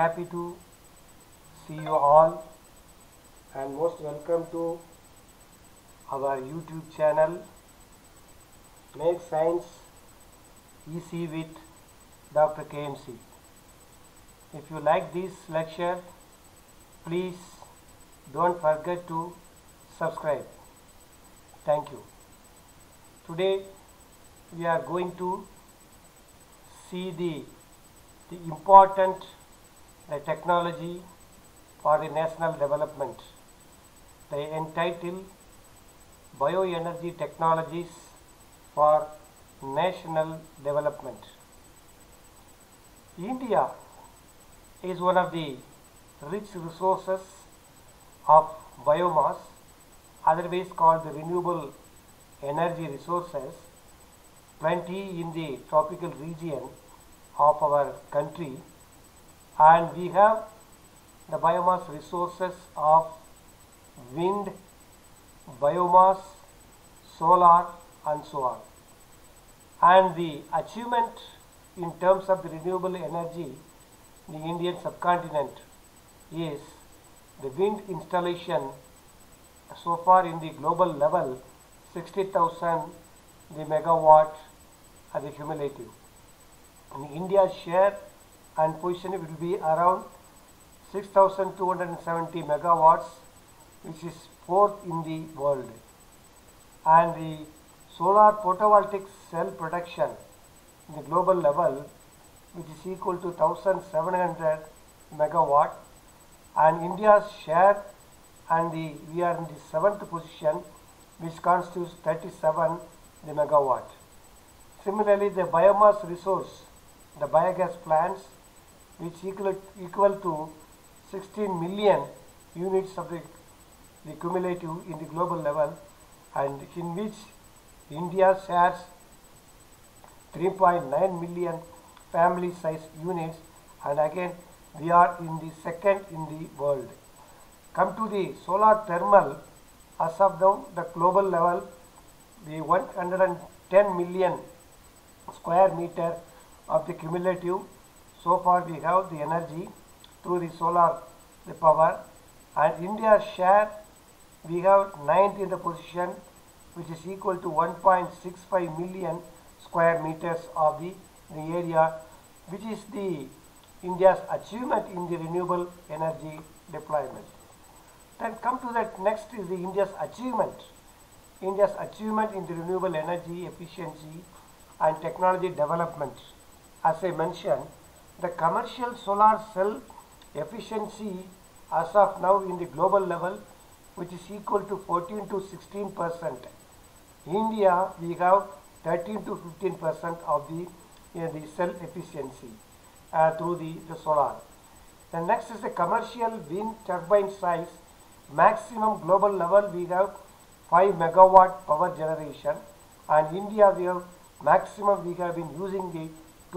happy to see you all and most welcome to our YouTube channel Make Science Easy with Dr. KMC. If you like this lecture, please don't forget to subscribe. Thank you. Today we are going to see the important technology for the national development. They entitle Bioenergy Technologies for National Development. India is one of the rich resources of biomass, otherwise called the renewable energy resources, plenty in the tropical region of our country, and we have the biomass resources of wind, biomass, solar and so on. And the achievement in terms of the renewable energy in the Indian subcontinent is the wind installation so far in the global level 60,000 the megawatt as a cumulative. In India's share and position it will be around 6,270 megawatts, which is fourth in the world. And the solar photovoltaic cell production in the global level, which is equal to 1,700 megawatt, and India's share and we are in the seventh position, which constitutes 37 the megawatt. Similarly, the biomass resource, the biogas plants, which equal to 16 million units of the cumulative in the global level, and in which India shares 3.9 million family size units, and again we are in the second in the world. Come to the solar thermal, as of now the global level, the 110 million square meter of the cumulative. So far we have the energy through the solar the power, and India's share we have 9th in the position, which is equal to 1.65 million square meters of the area, which is the India's achievement in the renewable energy deployment. Then come to that next is the India's achievement. India's achievement in the renewable energy efficiency and technology development. As I mentioned, the commercial solar cell efficiency as of now in the global level, which is equal to 14 to 16%. India we have 13 to 15% of the cell efficiency through the solar. The next is the commercial wind turbine size. Maximum global level we have 5 megawatt power generation, and India we have maximum we have been using the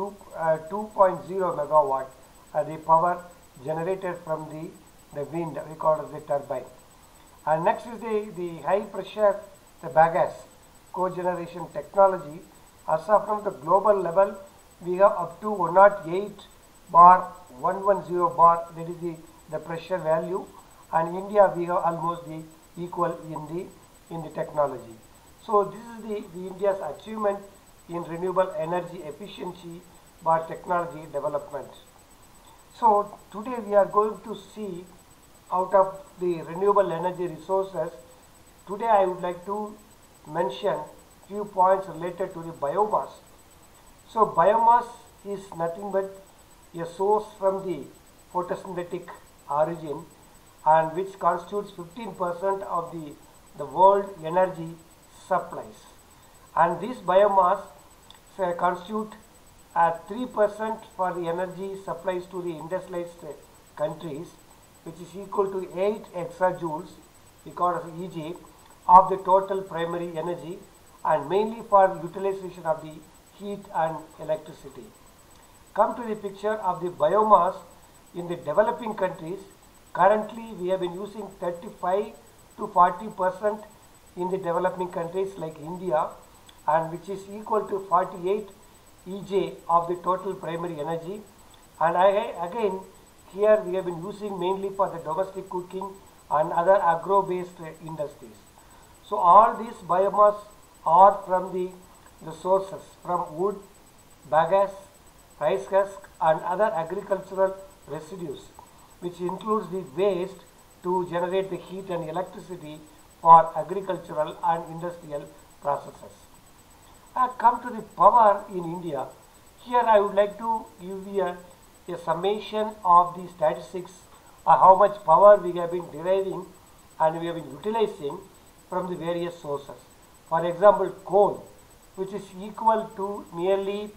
2.0 megawatt the power generated from the wind, we call it the turbine. And next is the high pressure the bagasse cogeneration technology. As of now the global level we have up to 108 bar 110 bar, that is the pressure value, and India we have almost the equal in the technology. So this is the India's achievement in renewable energy efficiency by technology development. So today we are going to see out of the renewable energy resources. Today I would like to mention few points related to the biomass. So biomass is nothing but a source from the photosynthetic origin, and which constitutes 15% of the world energy supplies. And this biomass constitute 3% for the energy supplies to the industrialized countries, which is equal to 8 exajoules, because of EJ, of the total primary energy, and mainly for utilization of the heat and electricity. Come to the picture of the biomass in the developing countries. Currently we have been using 35 to 40% in the developing countries like India, and which is equal to 48 EJ of the total primary energy, and again Here we have been using mainly for the domestic cooking and other agro-based industries. So all these biomass are from the sources from wood, bagasse, rice husk and other agricultural residues, which includes the waste to generate the heat and electricity for agricultural and industrial processes. I come to the power in India. Here I would like to give you a summation of the statistics of how much power we have been deriving and we have been utilizing from the various sources. For example, coal, which is equal to nearly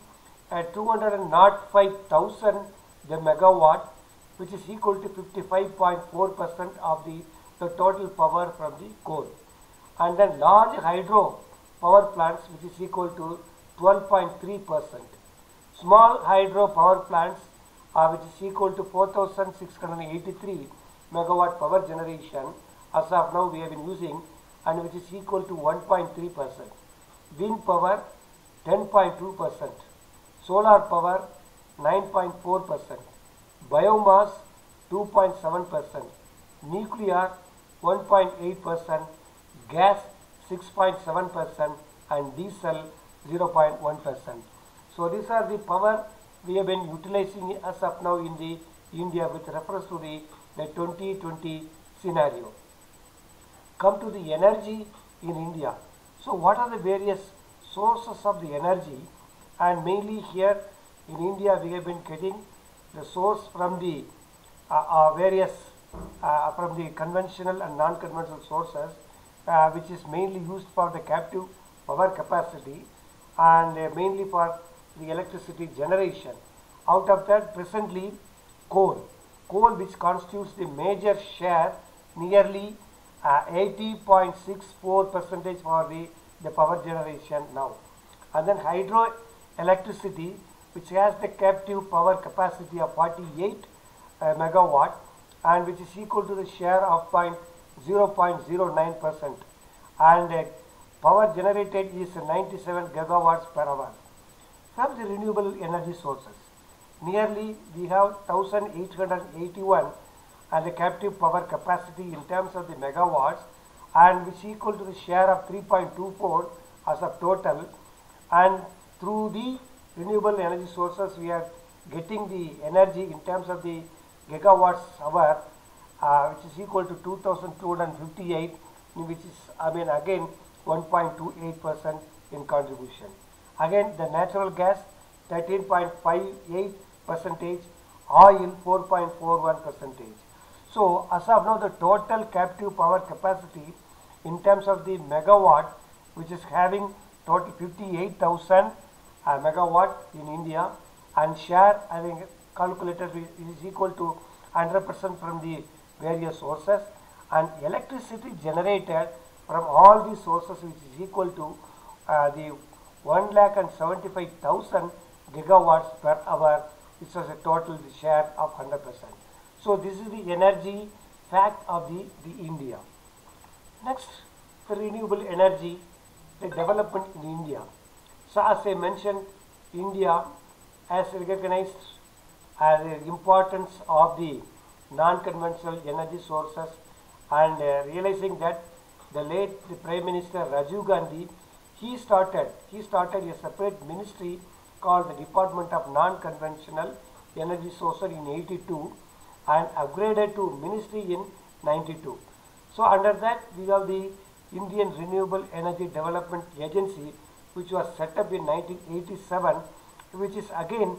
205,000 the megawatt, which is equal to 55.4% of the total power from the coal. And then large hydro power plants, which is equal to 12.3%. Small hydro power plants, which is equal to 4,683 megawatt power generation, as of now we have been using, and which is equal to 1.3%. Wind power 10.2%. Solar power 9.4%. Biomass 2.7%. Nuclear 1.8%. Gas 6.7% and diesel 0.1%. So these are the power we have been utilizing as of now in the India with reference to the 2020 scenario. Come to the energy in India. So what are the various sources of the energy? And mainly here in India we have been getting the source from the various from the conventional and non-conventional sources, which is mainly used for the captive power capacity and mainly for the electricity generation. Out of that, presently coal which constitutes the major share, nearly 80.64% for the power generation now. And then hydroelectricity, which has the captive power capacity of 48 megawatt and which is equal to the share of 0.09%, and power generated is 97 gigawatts per hour. From the renewable energy sources, nearly we have 1881 and the captive power capacity in terms of the megawatts, and which is equal to the share of 3.24 as of total. And through the renewable energy sources we are getting the energy in terms of the gigawatts hour, which is equal to 2258, which is again 1.28% in contribution. Again the natural gas 13.58%, oil 4.41%. So as of now the total captive power capacity in terms of the megawatt, which is having total 58,000 megawatt in India, and share having calculated is equal to 100% from the various sources, and electricity generated from all these sources, which is equal to the 1,75,000 gigawatts per hour, which is a total share of 100%. So this is the energy fact of the India. Next, the renewable energy, the development in India. So as I mentioned, India has recognized the importance of the non-conventional energy sources, and realizing that the Prime Minister Rajiv Gandhi, he started a separate ministry called the Department of Non-Conventional Energy Sources in 82 and upgraded to ministry in 92. So under that we have the Indian Renewable Energy Development Agency, which was set up in 1987, which is again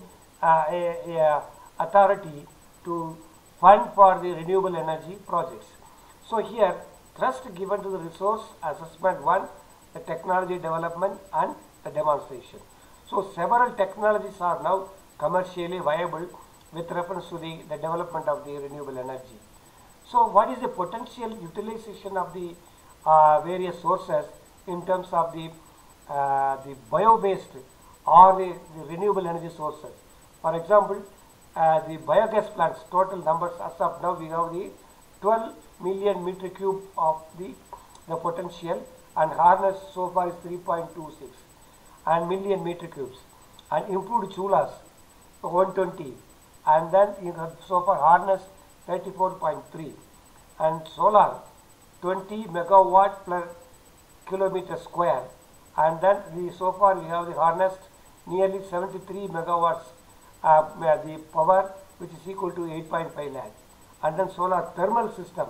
a authority to fund for the renewable energy projects. So here thrust given to the resource assessment 1, the technology development and the demonstration. So several technologies are now commercially viable with reference to the development of the renewable energy. So what is the potential utilization of the various sources in terms of the bio-based or the renewable energy sources? For example, the biogas plants, total numbers as of now we have the 12 million meter cube of the potential, and harness so far is 3.26 and million meter cubes, and improved chulas 120, and then you have so far harnessed 34.3, and solar 20 megawatt per kilometer square, and then so far we have harnessed nearly 73 megawatts the power, which is equal to 8.5 lakh, and then solar thermal system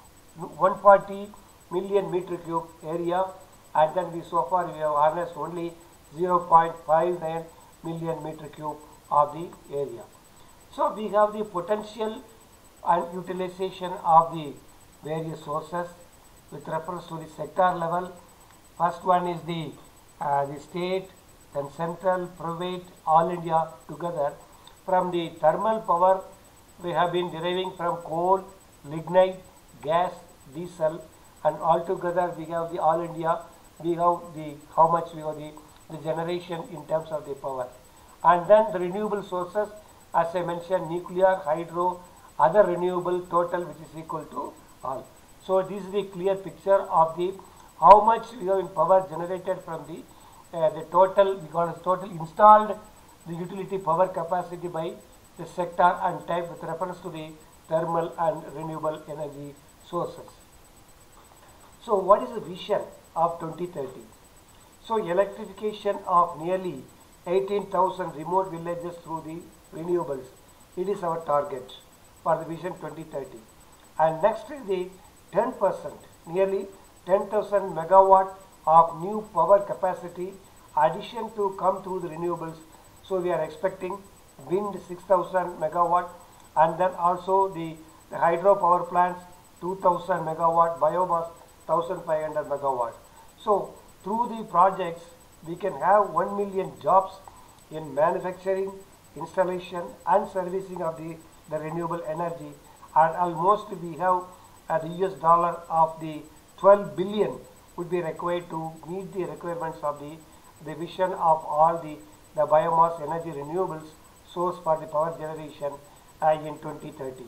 140 million meter cube area, and then so far we have harnessed only 0.59 million meter cube of the area. So we have the potential and utilization of the various sources with reference to the sector level. First one is the state, then central, private, all India together. From the thermal power, we have been deriving from coal, lignite, gas, diesel, and all together we have the all India. We have the how much we have the generation in terms of the power, and then the renewable sources, as I mentioned, nuclear, hydro, other renewable total, which is equal to all. So this is the clear picture of the how much we have in power generated from the total, because total installed the utility power capacity by the sector and type with reference to the thermal and renewable energy sources. So what is the vision of 2030? So electrification of nearly 18,000 remote villages through the renewables. It is our target for the vision 2030. And next is the 10%, nearly 10,000 megawatt of new power capacity addition to come through the renewables. So we are expecting wind 6,000 megawatt, and then also the hydro power plants 2,000 megawatt, biomass 1,500 megawatt. So through the projects we can have 1 million jobs in manufacturing, installation and servicing of the renewable energy, and almost we have the US dollar of the 12 billion would be required to meet the requirements of the vision of all the biomass energy renewables source for the power generation in 2030.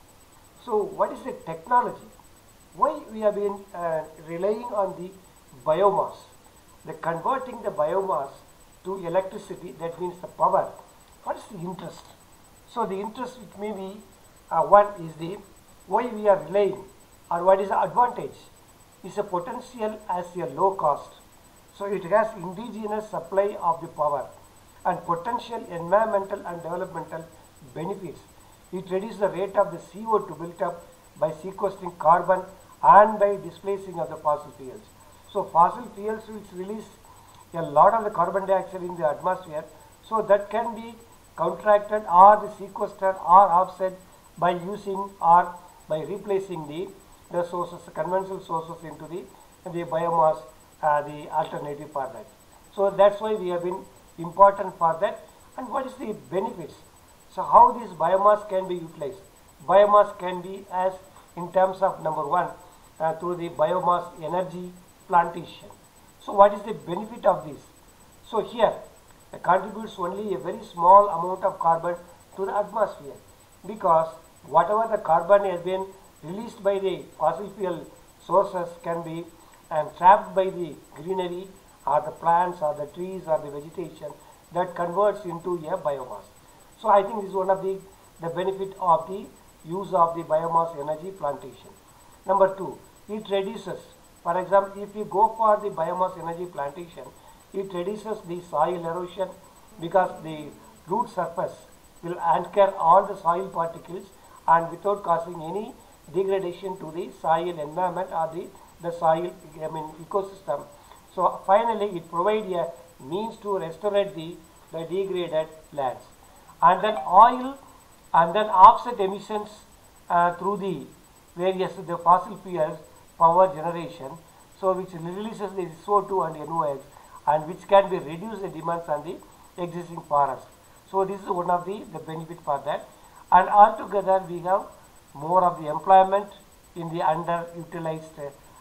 So what is the technology? Why we have been relying on the biomass? The converting the biomass to electricity, that means the power. What is the interest? So the interest which may be one is the why we are relying, or what is the advantage? Is a potential as a low cost. So it has indigenous supply of the power and potential environmental and developmental benefits. It reduces the rate of the CO2 built up by sequestering carbon and by displacing of the fossil fuels. So fossil fuels which release a lot of the carbon dioxide in the atmosphere, so that can be contracted or the sequestered or offset by using or by replacing the sources, conventional sources into the biomass, the alternative for that. So that's why we have been important for that. And what is the benefits? So how this biomass can be utilized? Biomass can be as in terms of number one through the biomass energy plantation. So what is the benefit of this? So here it contributes only a very small amount of carbon to the atmosphere, because whatever the carbon has been released by the fossil fuel sources can be trapped by the greenery or the plants or the trees or the vegetation that converts into a biomass. So I think this is one of the benefit of the use of the biomass energy plantation. Number two, it reduces, for example, if you go for the biomass energy plantation, it reduces the soil erosion, because the root surface will anchor all the soil particles and without causing any degradation to the soil environment or the soil ecosystem. So finally it provides a means to restore the degraded lands. And then oil and then offset emissions through the various the fossil fuels power generation, so which releases the CO2 and NOx, and which can be reduce the demands on the existing forest. So this is one of the benefit for that. And altogether we have more of the employment in the underutilized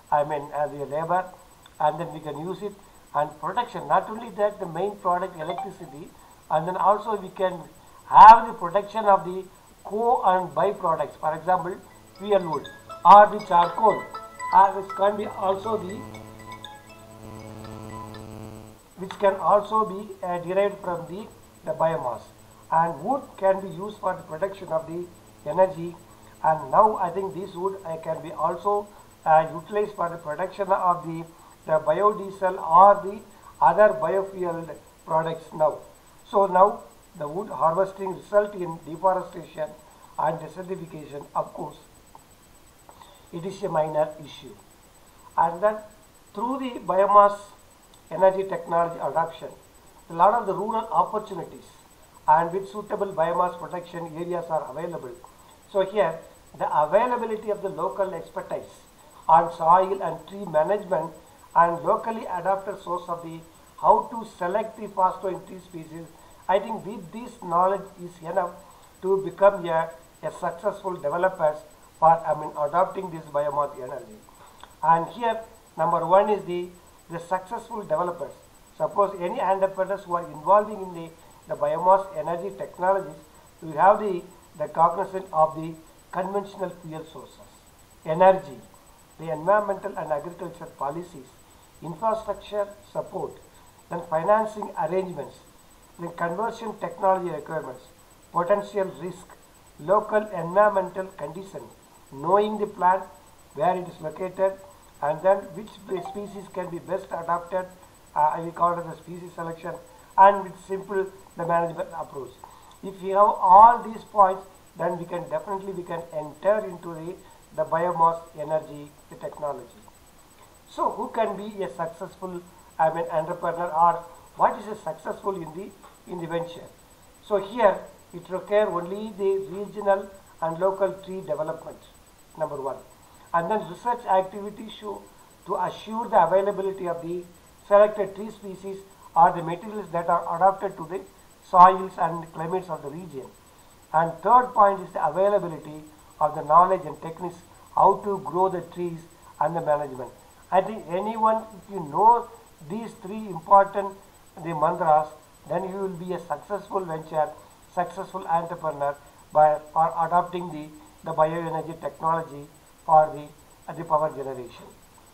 the labor, and then we can use it, and production. Not only that, the main product electricity, and then also we can have the production of the co and byproducts, for example fuel wood or the charcoal, which can be also derived from the biomass. and wood can be used for the production of the energy, and now I think this wood can be also utilized for the production of the biodiesel or the other biofuel products now. So now the wood harvesting result in deforestation and desertification, of course, it is a minor issue. And then through the biomass energy technology adoption, a lot of the rural opportunities and with suitable biomass production areas are available. So here the availability of the local expertise on soil and tree management and locally adapted source of the how to select the fast-growing tree species, I think with this knowledge is enough to become a successful developers for adopting this biomass energy. And here number one is the successful developers. Suppose any entrepreneurs who are involving in the biomass energy technologies, we have the cognizance of the conventional fuel sources, energy, the environmental and agriculture policies, infrastructure support, then financing arrangements, then conversion technology requirements, potential risk, local environmental conditions, knowing the plant, where it is located, and then which species can be best adapted, we call it the species selection, and with simple the management approach. If we have all these points, then we can enter into the biomass energy technology. So who can be a successful entrepreneur, or what is a successful in the venture? So here it requires only the regional and local tree development, number one, and then research activities to assure the availability of the selected tree species or the materials that are adapted to the soils and climates of the region. And third point is the availability of the knowledge and techniques how to grow the trees and the management. I think anyone, if you know these three important the mantras, then you will be a successful venture, successful entrepreneur for adopting the bioenergy technology for the power generation.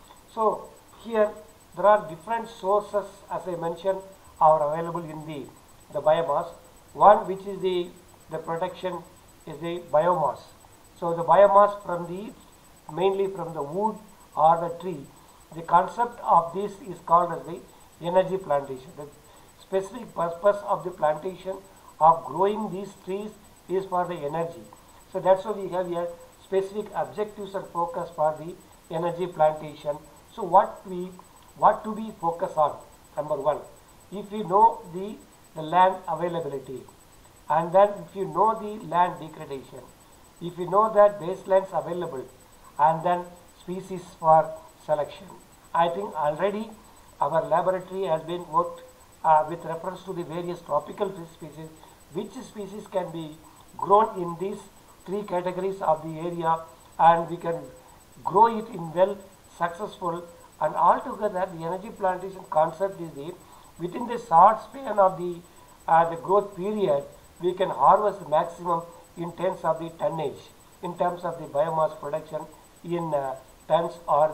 So here there are different sources, as I mentioned, are available in the biomass. One which is the production is the biomass. So the biomass from mainly from the wood or the tree. The concept of this is called as the energy plantation. The specific purpose of the plantation of growing these trees is for the energy. So that's why we have here specific objectives and focus for the energy plantation. So what to be focused on? Number one, if you know the land availability, and then if you know the land degradation, if you know that baselines available, and then species for selection. I think already our laboratory has been worked with reference to the various tropical fish species, which species can be grown in these three categories of the area, and we can grow it in well successful. And altogether the energy plantation concept is within the short span of the growth period, we can harvest maximum in terms of the tonnage, in terms of the biomass production in tons or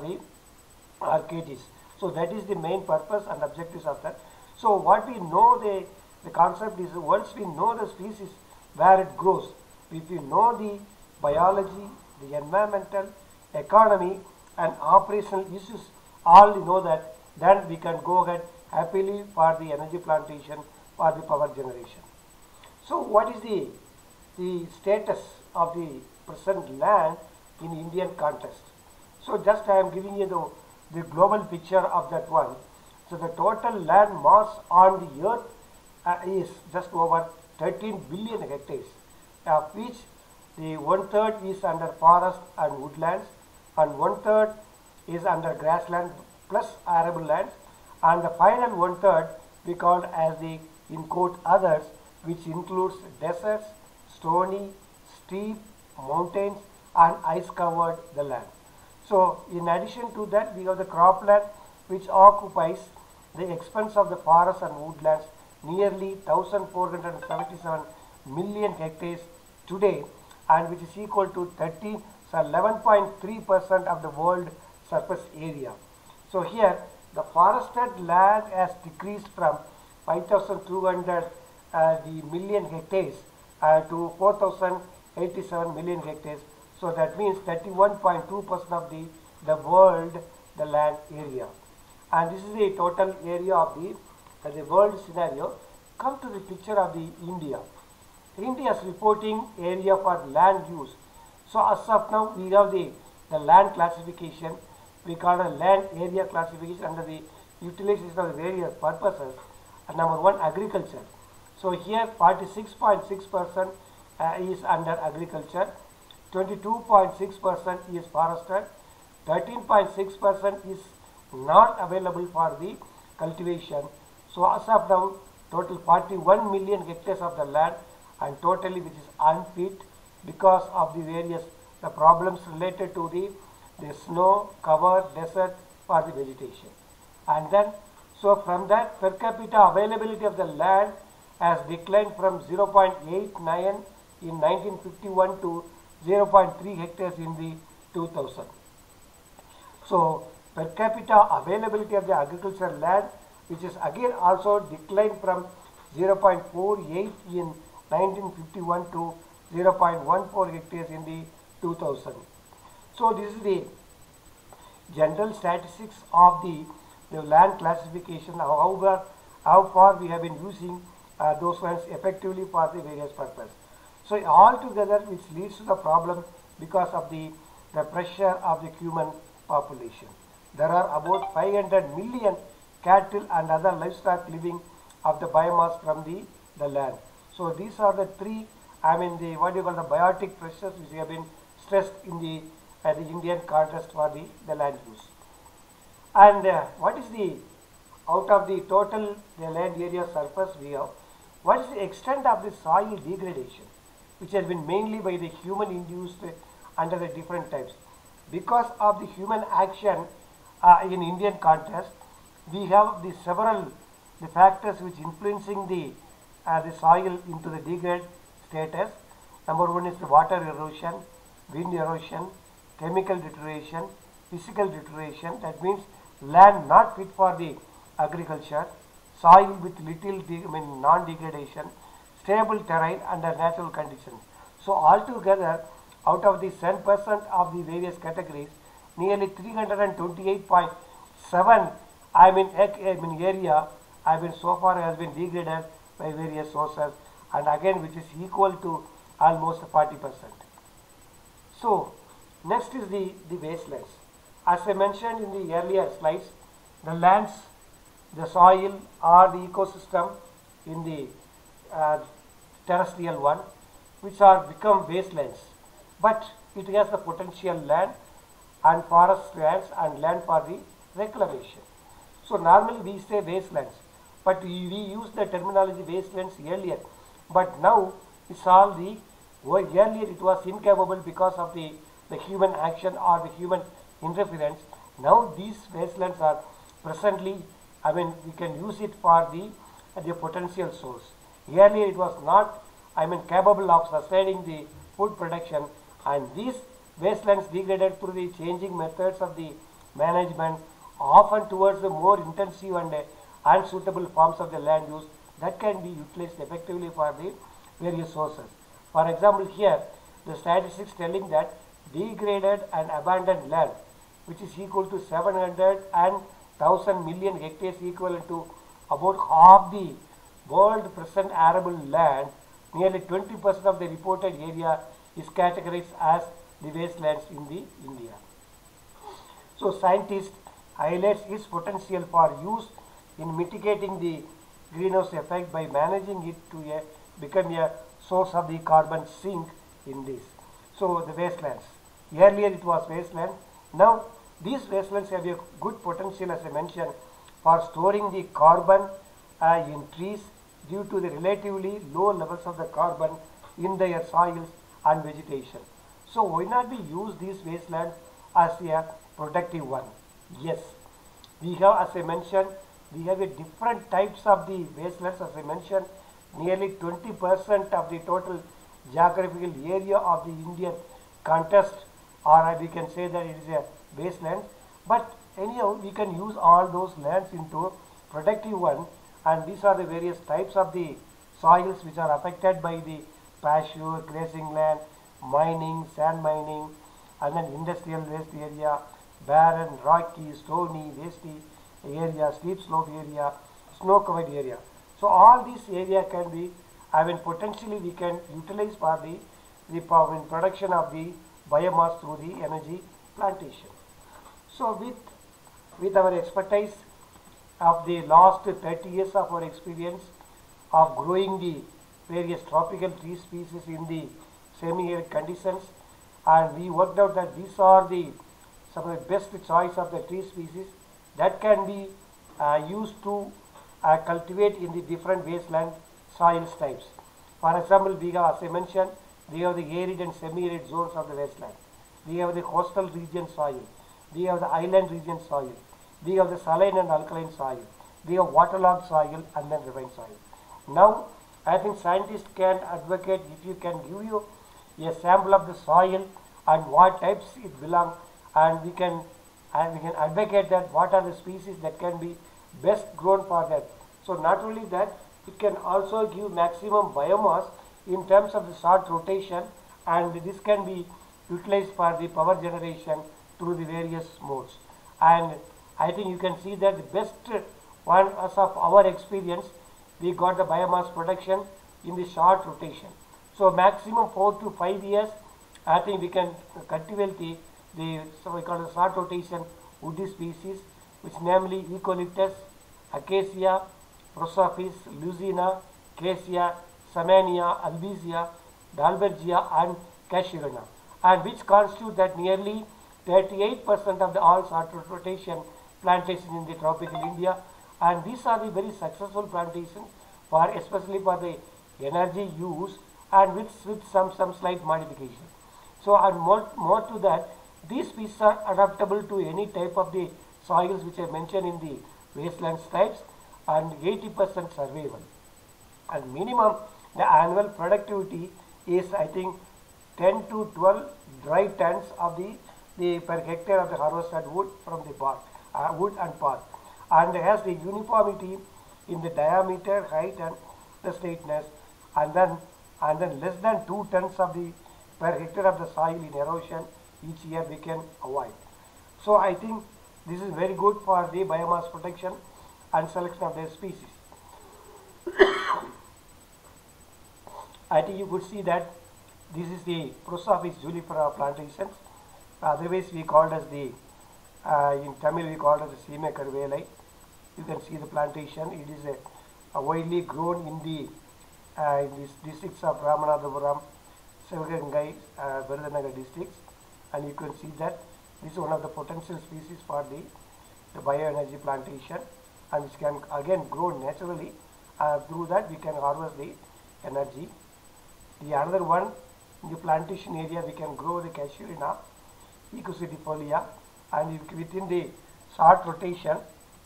kgs. So that is the main purpose and objectives of that. So what we know the concept is, once we know the species where it grows, if we know the biology, the environmental, economy and operational issues, all we know that, then we can go ahead happily for the energy plantation for the power generation. So what is the status of the present land in Indian context? So just I am giving you the global picture of that one. So the total land mass on the earth is just over 13 billion hectares, of which the 1/3 is under forest and woodlands, and 1/3 is under grassland plus arable lands, and the final 1/3 we call as the in quote others, which includes deserts, stony, steep, mountains and ice covered the land. So in addition to that, we have the cropland, which occupies the expanse of the forests and woodlands nearly 1477 million hectares today, and which is equal to 11.3% of the world surface area. So here the forested land has decreased from 5,200 the million hectares to 4,087 million hectares. So that means 31.2% of the world, the land area. And this is the total area of the world scenario. Come to the picture of the India. India's reporting area for land use. So as of now, we have the land classification. We call a land area classification under the utilization of the various purposes. And number one, agriculture. So here 46.6% is under agriculture, 22.6% is forested, 13.6% is not available for the cultivation. So as of now, total 41 million hectares of the land and totally which is unfit because of the various the problems related to the snow covered desert for the vegetation. And then so from that, per capita availability of the land has declined from 0.89 in 1951 to 0.3 hectares in the 2000. So per capita availability of the agricultural land, which is again also declined from 0.48 in 1951 to 0.14 hectares in the 2000. So this is the general statistics of the land classification. However, how far we have been using those ones effectively for the various purposes. So altogether, which leads to the problem because of the pressure of the human population. There are about 500 million cattle and other livestock living of the biomass from the land. So these are the three, the what you call the biotic pressures which have been stressed in the Indian context for the land use. And what is the, out of the total the land area surface we have, what is the extent of the soil degradation, which has been mainly by the human induced under the different types. Because of the human action in Indian context, we have the several the factors which influencing the soil into the degraded status. Number one is the water erosion, wind erosion, chemical deterioration, physical deterioration. That means land not fit for the agriculture, soil with little non-degradation, stable terrain under natural conditions. So altogether, out of the 10% of the various categories, nearly 328.7 area so far has been degraded by various sources, and again which is equal to almost 40%. So next is the wastelands. As I mentioned in the earlier slides, the lands, the soil or the ecosystem in the terrestrial one, which are become wastelands, but it has the potential land and forest lands and land for the reclamation. So normally we say wastelands, but we use the terminology wastelands earlier, but now it's all the, earlier it was incapable because of the human action or the human interference. Now these wastelands are presently, we can use it for the potential source. Earlier it was not, capable of sustaining the food production, and these wastelands degraded through the changing methods of the management, often towards the more intensive and unsuitable forms of the land use that can be utilized effectively for the various sources. For example, here the statistics telling that degraded and abandoned land, which is equal to 700 and 1000 million hectares, equivalent to about half the world present arable land, nearly 20% of the reported area is categorized as the wastelands in the India. So scientists highlights its potential for use in mitigating the greenhouse effect by managing it to become a source of the carbon sink in this. So the wastelands. Earlier it was wasteland. Now these wastelands have a good potential, as I mentioned, for storing the carbon in trees due to the relatively low levels of the carbon in their soils and vegetation. So why not we use these wastelands as a productive one? Yes, we have, as I mentioned, we have a different types of the wastelands. As I mentioned, nearly 20% of the total geographical area of the Indian context, or we can say that it is a wasteland. But anyhow, we can use all those lands into productive one, and these are the various types of the soils which are affected by the pasture, grazing land, mining, sand mining, and then industrial waste area, barren, rocky, stony, wasty area, steep slope area, snow covered area. So all these area can be, potentially we can utilize for the power in production of the biomass through the energy plantation. So with our expertise of the last 30 years of our experience of growing the various tropical tree species in the semi-arid conditions, and we worked out that these are some of the best choice of the tree species that can be used to cultivate in the different wasteland soils types. For example, we have, as I mentioned, we have the arid and semi-arid zones of the wasteland. We have the coastal region soil. We have the island region soil. We have the saline and alkaline soil. We have waterlogged soil and then ravine soil. Now, I think scientists can advocate if you can give you a sample of the soil and what types it belongs, and we can advocate that what are the species that can be best grown for that. So not only that, it can also give maximum biomass in terms of the short rotation, and this can be utilized for the power generation through the various modes. And I think you can see that the best one, as of our experience, we got the biomass production in the short rotation. So maximum 4 to 5 years, I think we can cultivate so we call the short rotation woody species, which namely eucalyptus, acacia, prosopis, lucina, cassia, samania, albizia, dalbergia, and casuarina, and which constitute that nearly 38% of the all short rotation plantations in the tropical India, and these are the very successful plantations for especially for the energy use and with some slight modification. So and more to that, these species are adaptable to any type of the soils which I mentioned in the wasteland types, and 80% survival. And minimum the annual productivity is, I think, 10 to 12 dry tons of the per hectare of the harvested wood from the bark, wood and bark, and has the uniformity in the diameter, height, and the straightness, and then less than 2 tons of the per hectare of the soil in erosion each year we can avoid. So I think this is very good for the biomass protection and selection of their species. I think you could see that this is the Prosopis julifera plantations. Otherwise we called as the, in Tamil we called as the Seema Karvelai. You can see the plantation. It is a widely grown in these districts of Ramanathapuram, Sivagangai, Virudhunagar districts, and you can see that this is one of the potential species for the bioenergy plantation, and which can again grow naturally. Through that we can harvest the energy. The another one, in the plantation area we can grow the casuarina, Ecositifolia, and within the short rotation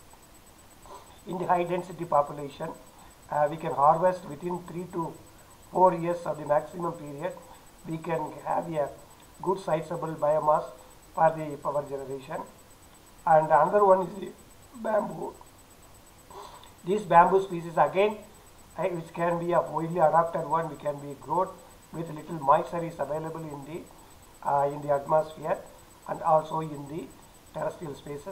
in the high density population we can harvest within 3 to 4 years of the maximum period. We can have a good sizable biomass for the power generation. And another one is the bamboo. These bamboo species again, which can be a widely adapted one, we can be grown with little moisture is available in the atmosphere and also in the terrestrial spaces.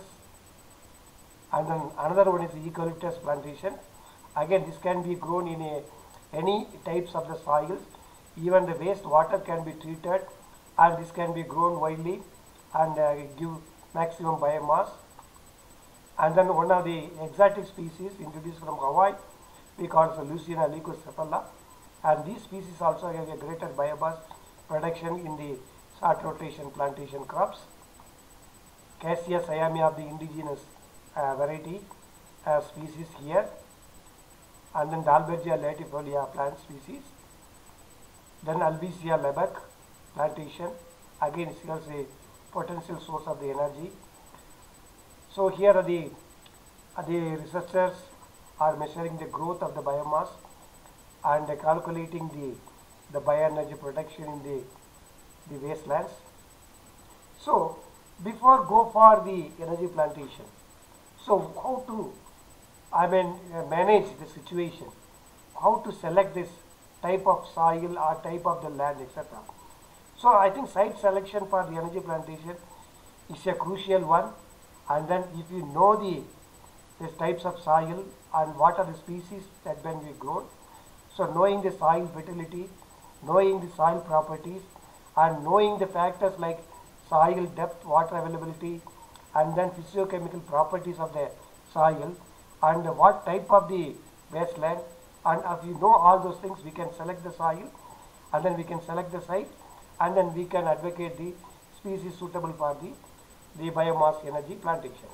And then another one is the eucalyptus plantation. Again, this can be grown in any types of the soils. Even the waste water can be treated, and this can be grown widely and give maximum biomass. And then one of the exotic species introduced from Hawaii, we call it the Lucina leucocephala, and these species also have a greater biomass production in the short rotation plantation crops. Cassia siamia of the indigenous variety species here, and then Dalbergia latifolia plant species, then Albizia lebec plantation, again it is a potential source of the energy. So here are the researchers are measuring the growth of the biomass and calculating the bioenergy production in the wastelands. So before go for the energy plantation, so how to manage the situation? how to select this type of soil or type of the land, etc. So I think site selection for the energy plantation is a crucial one, and then if you know these types of soil and what are the species that can be grown, so knowing the soil fertility, knowing the soil properties, and knowing the factors like soil depth, water availability, and then physiochemical properties of the soil, and what type of the wasteland, and if you know all those things, we can select the soil, and then we can select the site, and then we can advocate the species suitable for the biomass energy plantation.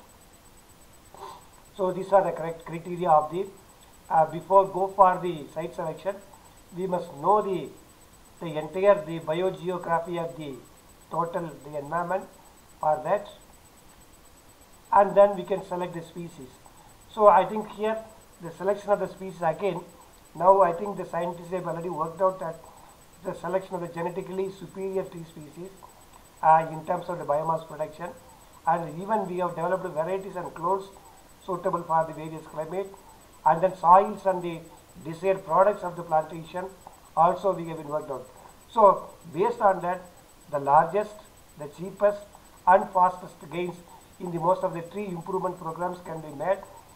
So these are the correct criteria of the before go for the site selection, we must know the entire the biogeography of the total the environment for that, and then we can select the species. So I think here the selection of the species again, now I think the scientists have already worked out that the selection of the genetically superior tree species in terms of the biomass production, and even we have developed varieties and clones suitable for the various climate, and then soils and the desired products of the plantation also we have been worked out. So based on that, the largest, the cheapest and fastest gains in the most of the tree improvement programs can be made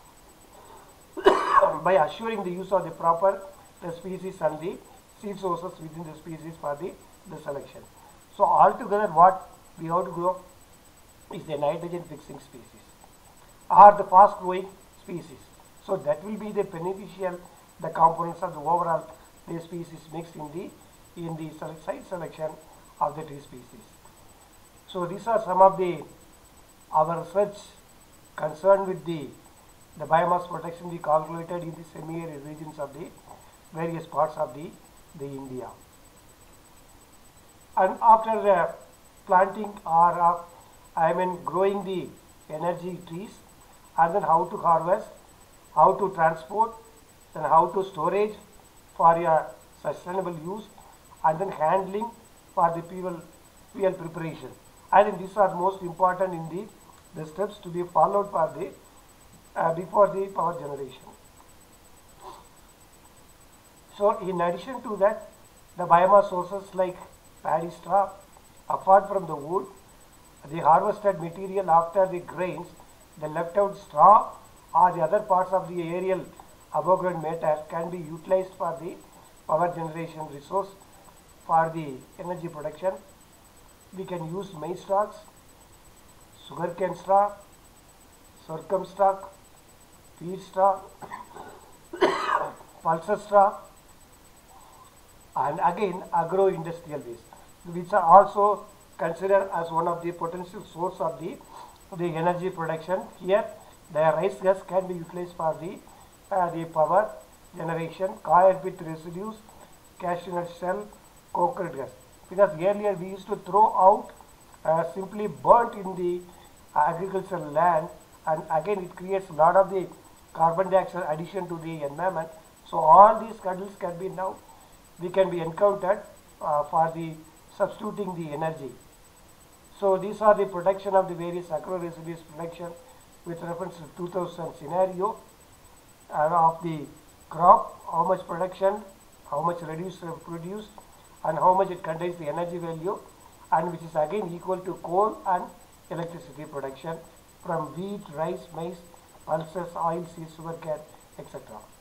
by assuring the use of the proper the species and the seed sources within the species for the selection. So altogether what we have to grow is the nitrogen fixing species or the fast growing species. So that will be the beneficial the components of the overall the species mixed in the site selection of the tree species. So these are some of the our research concerned with the biomass production we calculated in the semi-arid regions of the various parts of the India. And after planting or growing the energy trees, and then how to harvest, how to transport, then how to storage for your sustainable use, and then handling for the fuel preparation. I think these are most important in the steps to be followed for the before the power generation. So in addition to that, the biomass sources like paddy straw, apart from the wood, the harvested material after the grains, the left out straw or the other parts of the aerial above ground matter can be utilized for the power generation resource for the energy production. We can use maize stalks, sugarcane straw, sorghum stalk, peat straw, pulses straw, and again agro-industrial waste, which are also considered as one of the potential source of the energy production. Here, the rice gas can be utilized for the power generation, coir with residues, cashew nut shell, coconut gas. Because earlier we used to throw out simply burnt in the agricultural land, and again it creates a lot of the carbon dioxide addition to the environment. So all these hurdles can be now we can be encountered for the substituting the energy. So these are the production of the various agro residues production with reference to 2000 scenario of the crop, how much production, how much produced, and how much it contains the energy value, and which is again equal to coal and electricity production from wheat, rice, maize, pulses, oil seeds, sugarcane, etc.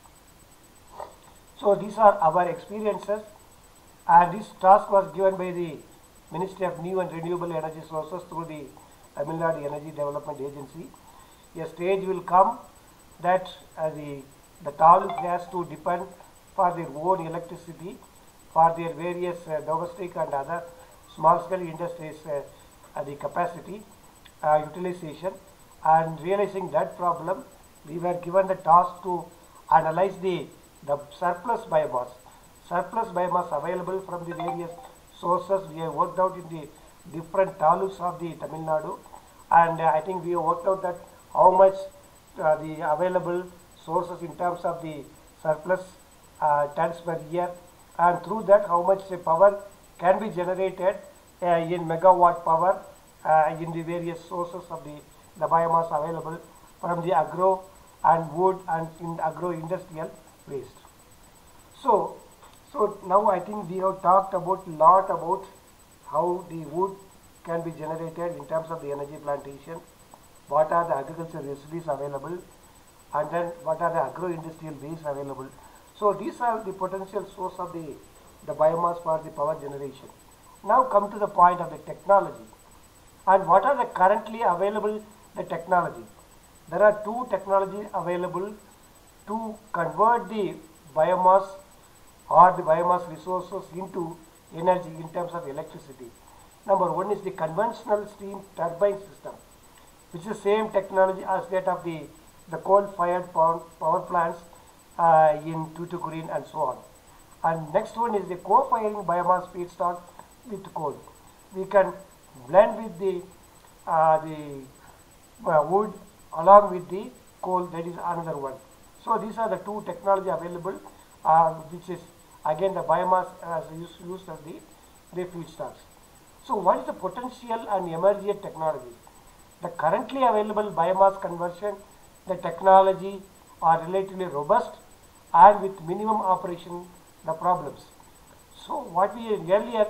So these are our experiences, and this task was given by the Ministry of New and Renewable Energy Sources through the Tamil Nadu Energy Development Agency. A stage will come that the taluk has to depend for their own electricity for their various domestic and other small scale industries the capacity utilization, and realizing that problem we were given the task to analyze the surplus biomass available from the various sources. We have worked out in the different taluks of the Tamil Nadu, and I think we have worked out that how much the available sources in terms of the surplus tons per year, and through that how much power can be generated in megawatt power in the various sources of the biomass available from the agro and wood and in agro industrial waste. So, so now I think we have talked about lot about how the wood can be generated in terms of the energy plantation, what are the agricultural residues available, and then what are the agro-industrial waste available. So these are the potential source of the biomass for the power generation. Now come to the point of the technology. And what are the currently available the technology? There are two technologies available to convert the biomass or the biomass resources into energy in terms of electricity. Number one is the conventional steam turbine system, which is the same technology as that of the coal-fired power plants in Tuticorin and so on. And next one is the co-firing biomass feedstock with coal. We can blend with the wood along with the coal, that is another one. So these are the two technology available, which is again the biomass as used as the feedstocks. So what is the potential and emergent technologies? The currently available biomass conversion, the technology are relatively robust and with minimum operation the problems. So what we earlier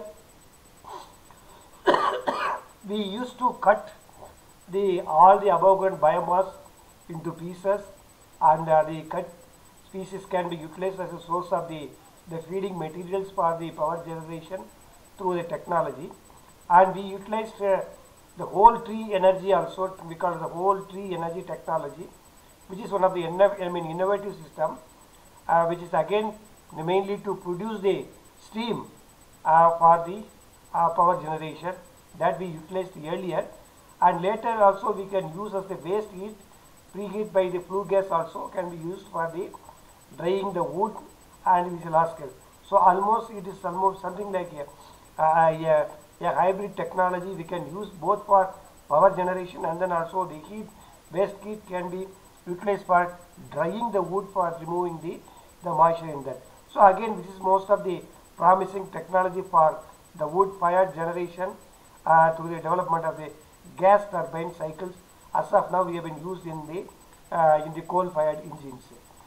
we used to cut all the above ground biomass into pieces, and the cut species can be utilized as a source of the feeding materials for the power generation through the technology. And we utilized the whole tree energy also, because the whole tree energy technology, which is one of the innovative system, which is again mainly to produce the steam for the power generation, that we utilized earlier. And later also we can use as the waste heat, preheat by the flue gas also can be used for the drying the wood and which is large scale. So almost it is almost something like a hybrid technology. We can use both for power generation, and then also the heat, waste heat can be utilized for drying the wood for removing the moisture in that. So again, this is most of the promising technology for the wood fired generation through the development of the gas turbine cycles. As of now, we have been used in the coal fired engines.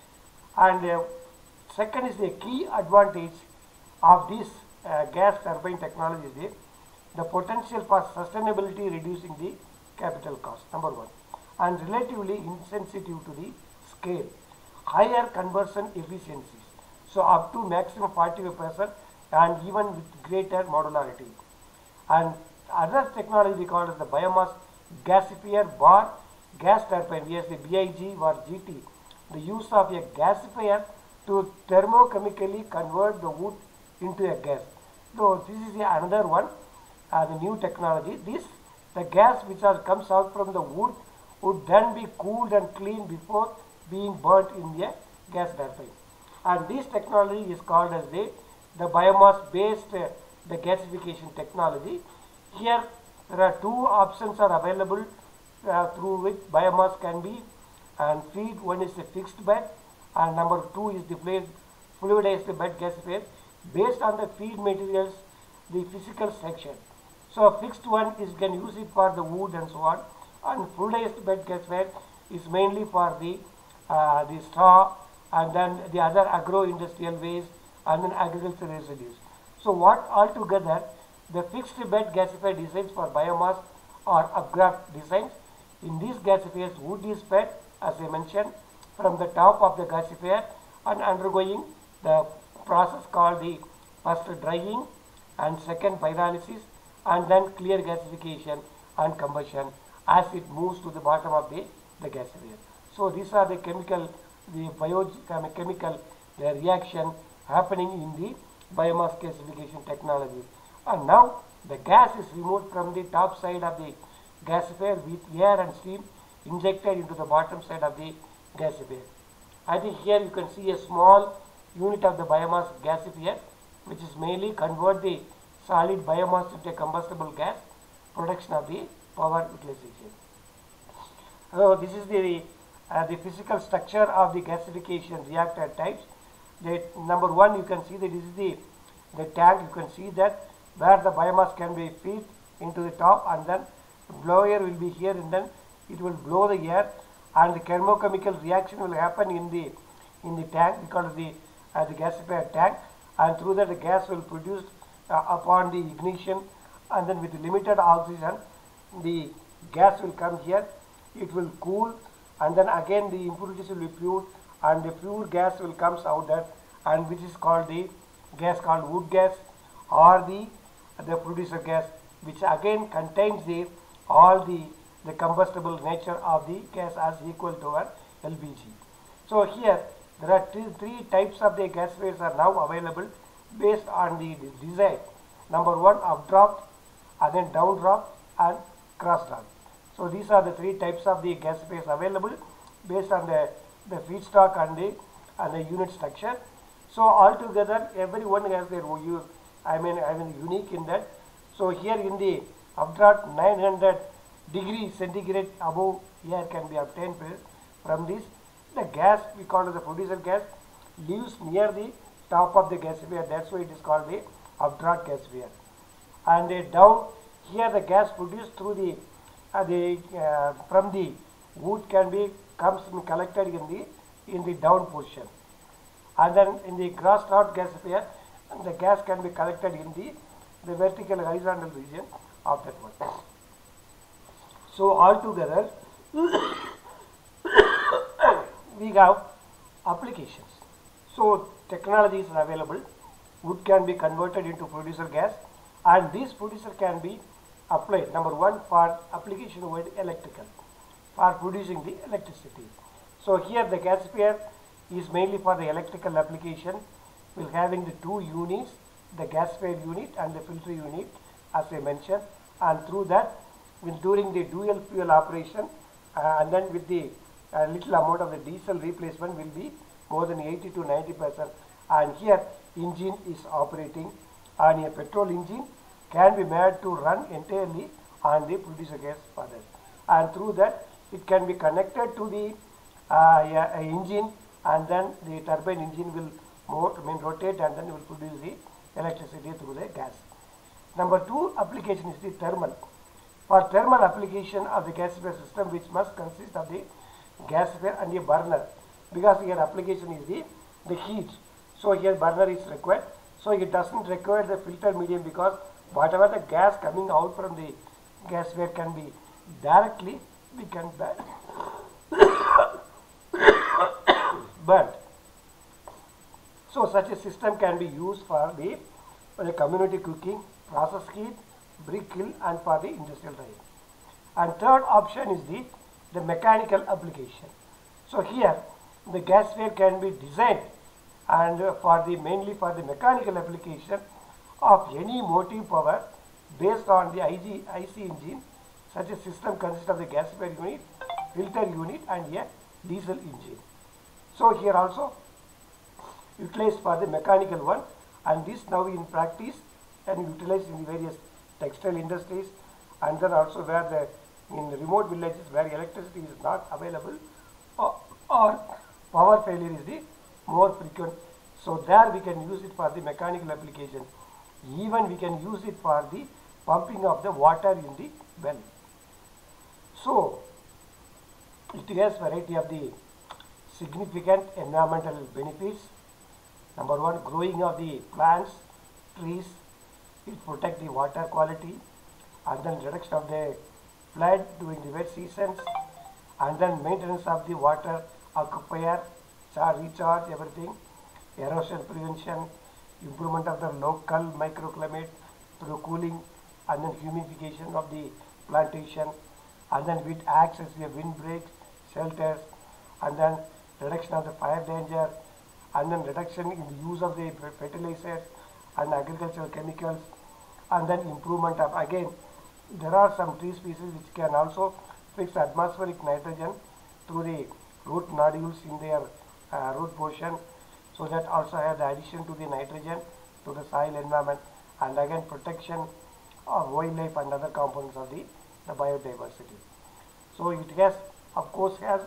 And second is the key advantage of this gas turbine technology is the potential for sustainability, reducing the capital cost, number one, and relatively insensitive to the scale, higher conversion efficiencies, so up to maximum 45% and even with greater modularity. And other technology we call as the biomass gasifier bar gas turbine, yes, the BIG or GT, the use of a gasifier to thermochemically convert the wood into a gas. So this is another one, the new technology. The gas which comes out from the wood would then be cooled and cleaned before being burnt in a gas turbine. And this technology is called as the biomass based the gasification technology. Here there are two options are available through which biomass can be and feed. One is a fixed bed, and number two is the fluidized bed gasifier based on the feed materials, the physical structure. So a fixed one is can use it for the wood and so on, and fluidized bed gasifier is mainly for the straw and then the other agro-industrial waste and then agricultural residues. So what altogether the fixed bed gasifier designs for biomass or upgraft designs. In these gasifiers, wood is fed, as I mentioned, from the top of the gasifier and undergoing the process called the first drying and second pyrolysis and then clear gasification and combustion as it moves to the bottom of the gasifier. So these are the chemical, the biochemical reaction happening in the biomass gasification technology. And now the gas is removed from the top side of the gasifier with air and steam injected into the bottom side of the gasifier. I think here you can see a small unit of the biomass gasifier, which is mainly convert the solid biomass into a combustible gas, production of the power utilization. So this is the physical structure of the gasification reactor types. Number one, you can see that this is the tank. You can see that where the biomass can be feed into the top, and then blower will be here, and then it will blow the air, and the thermochemical reaction will happen in the tank because the at the gasifier tank, and through that the gas will produce upon the ignition, and then with limited oxygen the gas will come here, it will cool, and then again the impurities will be pure, and the pure gas will comes out there, and which is called the gas called wood gas, or the producer gas, which again contains the all the combustible nature of the gas as equal to an LPG. So here there are three types of the gasifiers are now available based on the design. Number one, updraft, and then downdraft and crossdraft. So these are the three types of the gasifiers available based on the feedstock and the unit structure. So altogether every one has their unique in that. So here in the updraft 900 degrees centigrade above air can be obtained from this. The gas we call it the producer gas lives near the top of the gasifier, that's why it is called the updraft gasifier. And down here the gas produced through the from the wood can be collected in the down portion, and then in the crossdraft gasifier the gas can be collected in the vertical horizontal region of that one. So altogether we have applications. So technologies are available. Wood can be converted into producer gas, and this producer can be applied, number one, for application with electrical, for producing the electricity. So here the gasifier is mainly for the electrical application. We're having the two units, the gasifier unit and the filter unit, as I mentioned, and through that during the dual fuel operation, and then with the little amount of the diesel replacement will be more than 80 to 90%. And here engine is operating, and a petrol engine can be made to run entirely on the producer gas furnace, and through that it can be connected to the engine, and then the turbine engine will rotate, and then will produce the electricity through the gas. Number two application is the thermal. For thermal application of the gasifier system, which must consist of the gasifier and a burner, because here application is the heat. So here burner is required. So it doesn't require the filter medium, because whatever the gas coming out from the gasifier can be directly burnt. So such a system can be used for the community cooking, process heat, brick kiln, and for the industrial drying. And third option is the mechanical application. So here the gasifier can be designed and mainly for the mechanical application of any motive power based on the IC engine. Such a system consists of the gasifier unit, filter unit, and a diesel engine. So here also utilized for the mechanical one, and this now in practice and utilized in the various textile industries, and then also where in remote villages where electricity is not available, or power failure is the more frequent. So there we can use it for the mechanical application. Even we can use it for the pumping of the water in the well. So it has variety of the significant environmental benefits. Number one, growing of the plants, trees, it protect the water quality, and then reduction of the flood during the wet seasons, and then maintenance of the water aquifer, recharge, everything, erosion prevention, improvement of the local microclimate through cooling, and then humidification of the plantation, and then it acts as a windbreak, shelters, and then reduction of the fire danger, and then reduction in the use of the fertilizers and agricultural chemicals, and then improvement of, again, there are some tree species which can also fix atmospheric nitrogen through the root nodules in their root portion, so that also have the addition to the nitrogen to the soil environment, and again protection of wildlife and other components of the biodiversity. So it has, of course, has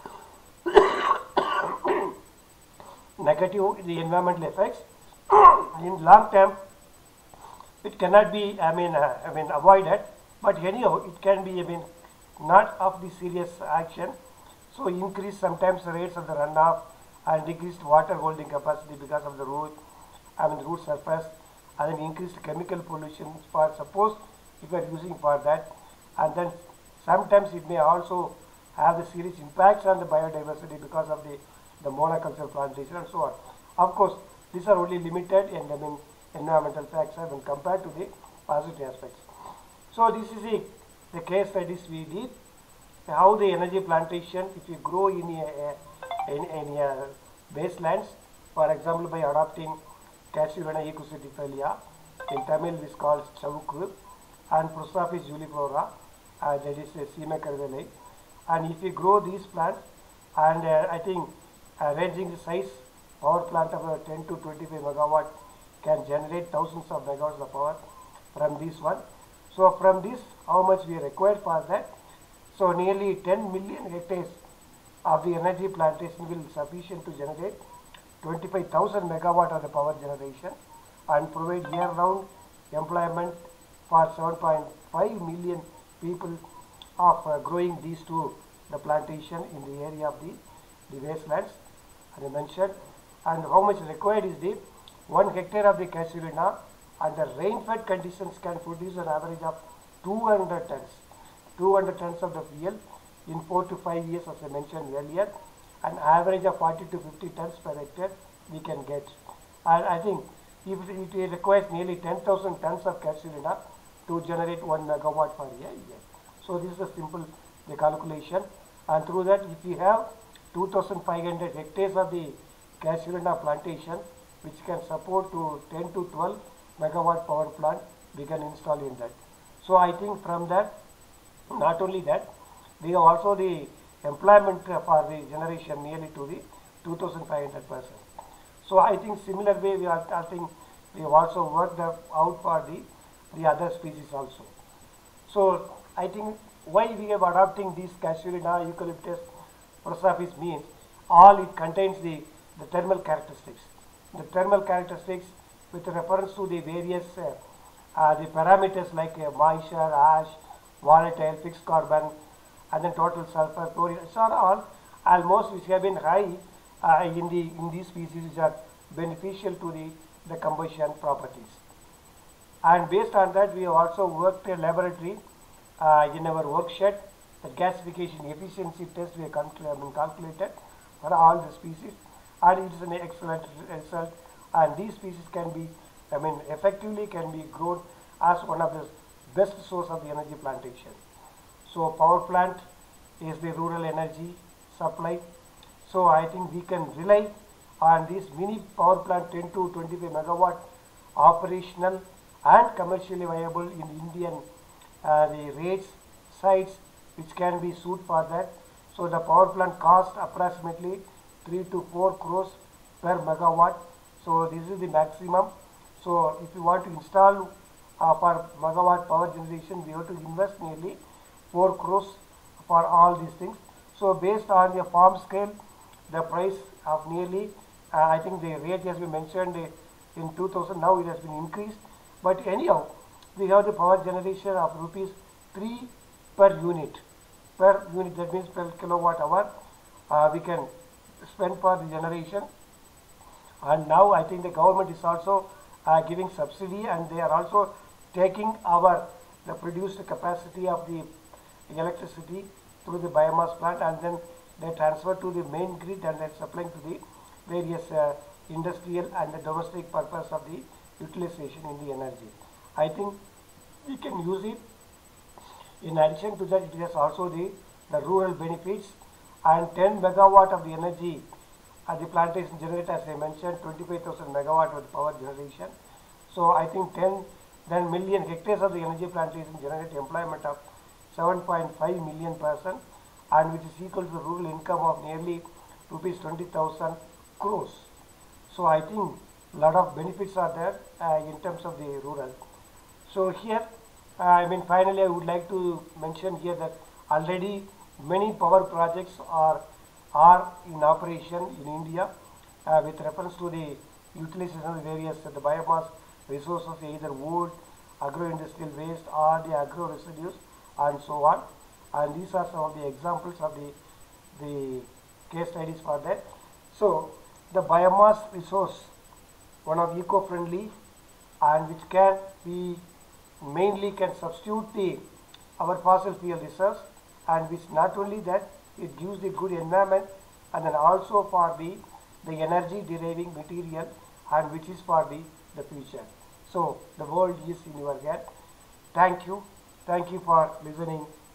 negative the environmental effects. In long term it cannot be avoided, but anyhow it can be not of the serious action. So increase sometimes the rates of the runoff, and decreased water holding capacity because of the root surface, and then increased chemical pollution for suppose if you are using for that, and then sometimes it may also have the serious impacts on the biodiversity because of the monoculture plantation and so on. Of course, these are only limited and environmental factors when compared to the positive aspects. So this is the case studies we did, how the energy plantation, if you grow in a baselands, for example by adopting Casuarina ecositifelia, in Tamil it is called Chavukku, and Prosopis juliflora, that is Sima Karvelai. And if you grow these plants, and I think ranging the size, power plant of 10 to 25 megawatt can generate thousands of megawatts of power from this one. So from this, how much we require for that? So nearly 10 million hectares of the energy plantation will sufficient to generate 25,000 megawatt of the power generation and provide year-round employment for 7.5 million people of growing these two, the plantation in the area of the wastelands, as I mentioned. And how much required is the 1 hectare of the Casuarina, and the rain-fed conditions can produce an average of 200 tons of the fuel in 4 to 5 years, as I mentioned earlier. An average of 40 to 50 tons per hectare we can get. And I think if it requires nearly 10,000 tons of Casuarina to generate 1 megawatt per year. So this is a simple calculation, and through that if we have 2,500 hectares of the Casuarina plantation which can support to 10 to 12 megawatt power plant, we can install in that. So I think from that, not only that, we have also the employment for the generation nearly to the 2,500 persons. So I think similar way we have also worked out for the other species also. So I think why we are adopting this Casuarina eucalyptus prosopis means all it contains the thermal characteristics. The thermal characteristics with reference to the various the parameters like moisture, ash, volatile, fixed carbon, and then total sulfur, chlorine. So all almost which have been high in these species which are beneficial to the combustion properties. And based on that, we have also worked a laboratory in our workshed. The gasification efficiency test we have calculated for all the species, and it is an excellent result. And these species can be, effectively can be grown as one of the best source of the energy plantation. So power plant is the rural energy supply. So I think we can rely on this mini power plant 10 to 25 megawatt operational and commercially viable in Indian the rates sites which can be suited for that. So the power plant cost approximately 3 to 4 crores per megawatt. So this is the maximum. So if you want to install for megawatt power generation, we have to invest nearly 4 crores for all these things. So based on the farm scale, the price of nearly, I think the rate has been mentioned in 2000, now it has been increased. But anyhow, we have the power generation of rupees 3 per unit, that means per kilowatt hour we can spend for the generation. And now I think the government is also giving subsidy, and they are also taking the produced capacity of the electricity through the biomass plant, and then they transfer to the main grid and then supplying to the various industrial and the domestic purpose of the utilization in the energy. I think we can use it. In addition to that, it has also the rural benefits, and 10 megawatt of the energy the plantation generate, as I mentioned, 25,000 megawatt of the power generation. So I think 10 million hectares of the energy plantation generate employment of 7.5 million persons, and which is equal to the rural income of nearly rupees 20,000 crores. So I think a lot of benefits are there in terms of the rural. So here, finally I would like to mention here that already many power projects are in operation in India with reference to the utilization of various the biomass resources, either wood, agro-industrial waste, or the agro residues, and so on. And these are some of the examples of the case studies for that. So the biomass resource, one of eco-friendly and which can be mainly can substitute the our fossil fuel reserves, and which not only that it gives the good environment and then also for the energy deriving material and which is for the future. So the world is in your hand. Thank you for listening